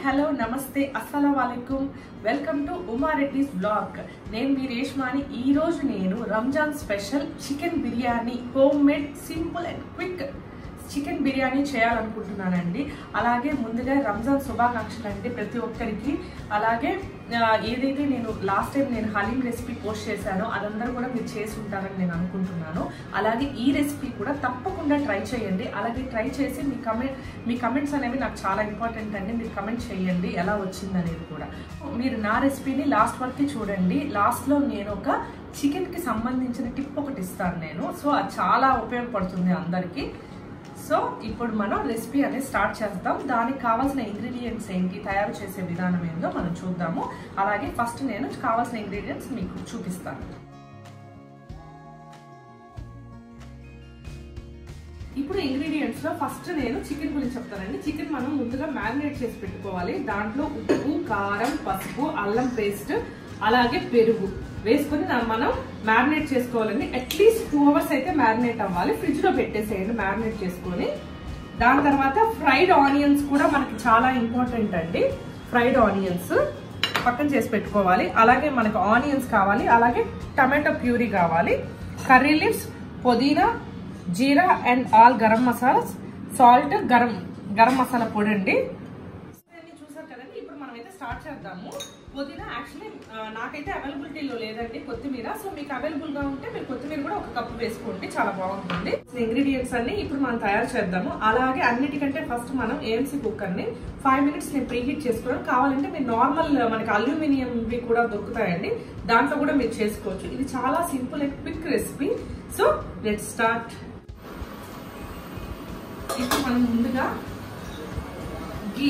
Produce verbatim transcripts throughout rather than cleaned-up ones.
Hello నమస్తే అస్సలాము అలైకుం welcome to Uma Reddy's blog. నేను మీ రేష్మాని. ఈ రోజు నేను Ramzan special chicken biryani home made simple and quick chicken biryani చేయాలనుకుంటున్నానండి. అలాగే ముందుగా రంజాన్ శుభాకాంక్షలు అండి ప్రతి ఒక్కరికి. అలాగే ఏదైతే నేను లాస్ట్ టైం నేను హలీం రెసిపీ పోస్ట్ చేశానో అదందరూ కూడా మీరు చేసి ఉంటారని నేను అనుకుంటున్నాను. అలాగే ఈ రెసిపీ కూడా తప్పకుండా ట్రై చేయండి. అలాగే ట్రై చేసి మీ కమెంట్ మీ కమెంట్స్ అనేవి నాకు చాలా ఇంపార్టెంట్ అండి. మీరు కమెంట్ చేయండి ఎలా వచ్చింది అనేది కూడా. మీరు నా రెసిపీని లాస్ట్ వరకు చూడండి. లాస్ట్లో నేను ఒక చికెన్కి సంబంధించిన టిప్ ఒకటి ఇస్తాను నేను. సో అది చాలా ఉపయోగపడుతుంది అందరికీ. సో ఇప్పుడు మనం రెసిపీ అనేది స్టార్ట్ చేద్దాం. దానికి కావాల్సిన ఇంగ్రీడియంట్స్ ఏంటి, తయారు చేసే విధానం ఏందో మనం చూద్దాము. అలాగే ఫస్ట్ నేను కావాల్సిన ఇంగ్రీడియంట్స్ మీకు చూపిస్తాను. ఇప్పుడు ఇంగ్రీడియంట్స్ లో ఫస్ట్ నేను చికెన్ గురించి చెప్తానండి. చికెన్ మనం ముందుగా మ్యారినేట్ చేసి పెట్టుకోవాలి. దాంట్లో ఉప్పు, కారం, పసుపు, అల్లం పేస్ట్, అలాగే పెరుగు వేసుకుని మనం మ్యారినేట్ చేసుకోవాలండి. అట్లీస్ట్ టూ అవర్స్ అయితే మ్యారినేట్ అవ్వాలి. ఫ్రిడ్జ్ లో పెట్టేసేయండి మ్యారినేట్ చేసుకొని. దాని తర్వాత ఫ్రైడ్ ఆనియన్స్ కూడా మనకి చాలా ఇంపార్టెంట్ అండి. ఫ్రైడ్ ఆనియన్స్ పక్కన చేసి పెట్టుకోవాలి. అలాగే మనకు ఆనియన్స్ కావాలి. అలాగే టమాటో ప్యూరీ కావాలి. కర్రీ లీవ్స్, పుదీనా, జీరా and all garam masalas, salt, garam garam masala పొడి అండి. చూసారు కదండి. ఇప్పుడు మనం అయితే స్టార్ట్ చేద్దాము. పుదీనా యాక్చువల్లీ నాకైతే అవైలబిలిటీలో లేదండి కొత్తిమీర. సో మీకు అవైలబుల్ గా ఉంటే మీరు కొత్తిమీర కూడా ఒక కప్పు వేసుకోండి, చాలా బాగుంటుంది. ఇంగ్రీడియంట్స్ అన్ని ఇప్పుడు మనం తయారు చేద్దాము. అలాగే అన్నిటికంటే ఫస్ట్ మనం ఏఎంసీ కుక్కర్ ని ఫైవ్ మినిట్స్ నేను ప్రీ హీట్ చేసుకోవడం. కావాలంటే మీరు నార్మల్ మనకి అల్యూమినియం కూడా దొరుకుతాయండి, దాంట్లో కూడా మీరు చేసుకోవచ్చు. ఇది చాలా simple and quick recipe. So let's start. ఇప్పుడు మనం ముందుగా గీ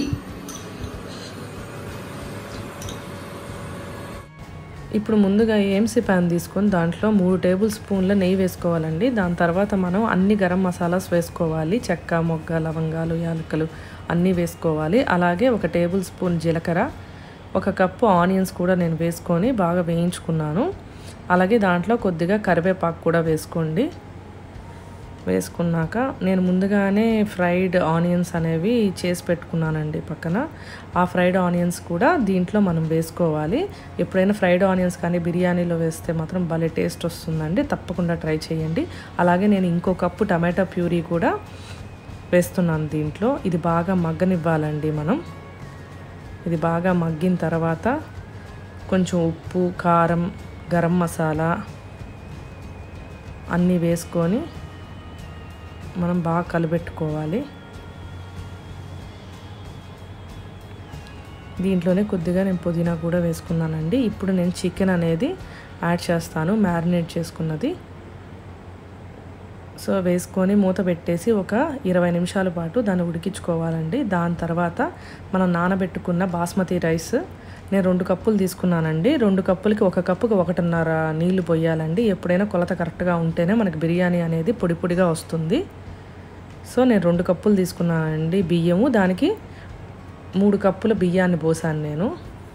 ఇప్పుడు ముందుగా ఏఎంసీ ప్యాన్ తీసుకొని దాంట్లో మూడు టేబుల్ స్పూన్ల నెయ్యి వేసుకోవాలండి. దాని తర్వాత మనం అన్ని గరం మసాలాస్ వేసుకోవాలి. చెక్క, మొగ్గ, లవంగాలు, యాలకులు అన్నీ వేసుకోవాలి. అలాగే ఒక టేబుల్ స్పూన్ జీలకర్ర, ఒక కప్పు ఆనియన్స్ కూడా నేను వేసుకొని బాగా వేయించుకున్నాను. అలాగే దాంట్లో కొద్దిగా కరివేపాకు కూడా వేసుకోండి. వేసుకున్నాక నేను ముందుగానే ఫ్రైడ్ ఆనియన్స్ అనేవి చేసి పెట్టుకున్నానండి పక్కన. ఆ ఫ్రైడ్ ఆనియన్స్ కూడా దీంట్లో మనం వేసుకోవాలి. ఎప్పుడైనా ఫ్రైడ్ ఆనియన్స్ కానీ బిర్యానీలో వేస్తే మాత్రం భలే టేస్ట్ వస్తుందండి, తప్పకుండా ట్రై చేయండి. అలాగే నేను ఇంకో కప్పు టమాటో ప్యూరీ కూడా వేస్తున్నాను దీంట్లో. ఇది బాగా మగ్గనివ్వాలండి మనం. ఇది బాగా మగ్గిన తర్వాత కొంచెం ఉప్పు, కారం, గరం మసాలా అన్నీ వేసుకొని మనం బాగా కలిపెట్టుకోవాలి. దీంట్లోనే కొద్దిగా నేను పుదీనా కూడా వేసుకున్నానండి. ఇప్పుడు నేను చికెన్ అనేది యాడ్ చేస్తాను, మ్యారినేట్ చేసుకున్నది. సో వేసుకొని మూత పెట్టేసి ఒక ఇరవై నిమిషాల పాటు దాన్ని ఉడికించుకోవాలండి. దాని తర్వాత మనం నానబెట్టుకున్న బాస్మతి రైస్ నేను రెండు కప్పులు తీసుకున్నానండి. రెండు కప్పులకి ఒక కప్పుకి ఒకటిన్నర నీళ్లు పోయాలండి. ఎప్పుడైనా కొలత కరెక్ట్గా ఉంటేనే మనకి బిర్యానీ అనేది పొడి పొడిగా వస్తుంది. సో నేను రెండు కప్పులు తీసుకున్నానండి బియ్యము. దానికి మూడు కప్పుల బియ్యాన్ని పోసాను నేను.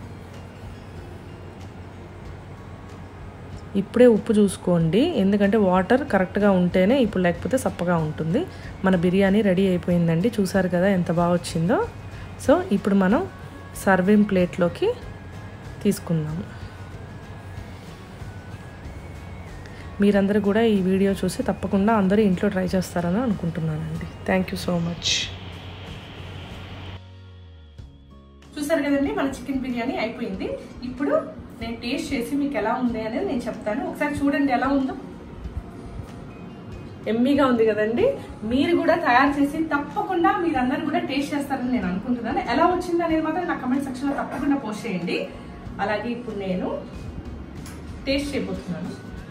ఇప్పుడే ఉప్పు చూసుకోండి, ఎందుకంటే వాటర్ కరెక్ట్గా ఉంటేనే, ఇప్పుడు లేకపోతే సప్పగా ఉంటుంది. మన బిర్యానీ రెడీ అయిపోయిందండి. చూసారు కదా ఎంత బాగా వచ్చిందో. సో ఇప్పుడు మనం సర్వింగ్ ప్లేట్లోకి తీసుకుందాము. మీరందరూ కూడా ఈ వీడియో చూసి తప్పకుండా అందరూ ఇంట్లో ట్రై చేస్తారని అనుకుంటున్నానండి. Thank you so much. చూసారు కదండి, మన చికెన్ బిర్యానీ అయిపోయింది. ఇప్పుడు నేను టేస్ట్ చేసి మీకు ఎలా ఉంది అనేది నేను చెప్తాను. ఒకసారి చూడండి ఎలా ఉందో. ఎమ్మీగా ఉంది కదండి. మీరు కూడా తయారు చేసి తప్పకుండా మీరందరూ కూడా టేస్ట్ చేస్తారని నేను అనుకుంటున్నాను. ఎలా వచ్చింది అనేది మాత్రం నా కమెంట్ సెక్షన్లో తప్పకుండా పోస్ట్ చేయండి. అలాగే ఇప్పుడు నేను టేస్ట్ చేయబోతున్నాను.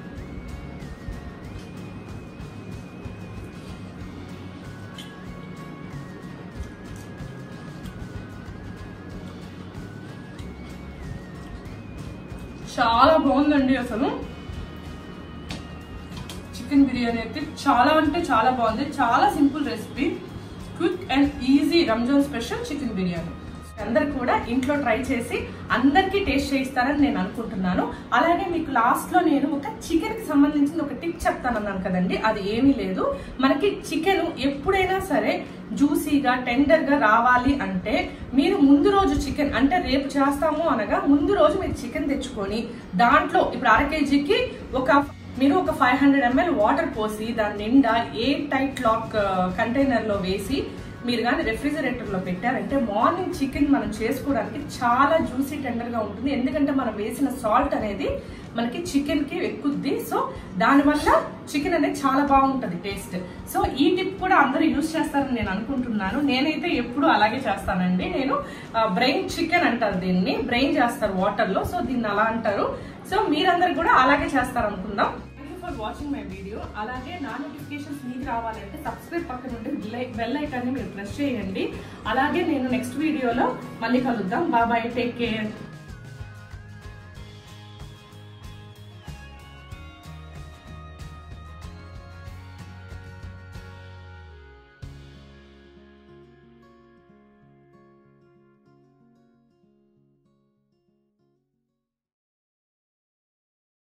చాలా బాగుందండి. అసలు చికెన్ బిర్యానీ అయితే చాలా అంటే చాలా బాగుంది. చాలా simple recipe, quick and easy Ramzan special chicken biryani. అందరు కూడా ఇంట్లో ట్రై చేసి అందరికీ టేస్ట్ చేయిస్తారని నేను అనుకుంటున్నాను. అలాగే మీకు లాస్ట్ లో నేను ఒక చికెన్ కి సంబంధించిన ఒక టిప్ చెప్తానన్నాను కదండి, అది ఏమీ లేదు. మనకి చికెన్ ఎప్పుడైనా సరే జ్యూసీగా టెండర్ గా రావాలి అంటే మీరు ముందు రోజు చికెన్ అంటే రేపు చేస్తాము అనగా ముందు రోజు మీరు చికెన్ తెచ్చుకొని దాంట్లో ఇప్పుడు అర కేజీకి ఒక మీరు ఒక ఫైవ్ హండ్రెడ్ ఎంఎల్ వాటర్ పోసి దాని నిండా ఎయిర్ టైట్ లాక్ కంటైనర్ లో వేసి మీరు కానీ రెఫ్రిజిరేటర్ లో పెట్టారంటే మార్నింగ్ చికెన్ మనం చేసుకోవడానికి చాలా జ్యూసీ టెండర్ గా ఉంటుంది. ఎందుకంటే మనం వేసిన సాల్ట్ అనేది మనకి చికెన్ కి ఎక్కుద్ది. సో దానివల్ల చికెన్ అనేది చాలా బాగుంటది టేస్ట్. సో ఈ టిప్ కూడా అందరూ యూజ్ చేస్తారని నేను అనుకుంటున్నాను. నేనైతే ఎప్పుడు అలాగే చేస్తానండి. నేను బ్రెయిన్ చికెన్ అంటారు దీన్ని, బ్రెయిన్ చేస్తారు వాటర్ లో, సో దీన్ని అలా అంటారు. సో మీరందరూ కూడా అలాగే చేస్తారు అనుకుందాం. For watching my video. అలాగే నా నోటిఫికేషన్స్ మీకు రావాలంటే సబ్స్క్రైబ్ పక్కన ఉంటే బెల్ ఐకాన్ని మీరు ప్రెస్ చేయండి. అలాగే నేను నెక్స్ట్ వీడియోలో మళ్ళీ కలుద్దాం. Bye bye, take care.